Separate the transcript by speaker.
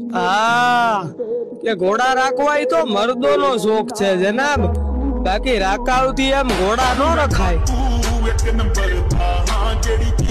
Speaker 1: હા કે ઘોડા રાખવા ઈ તો મર્દોનો શોખ છે જનાબ, બાકી રાકાવતી એમ ઘોડા નો રખાય।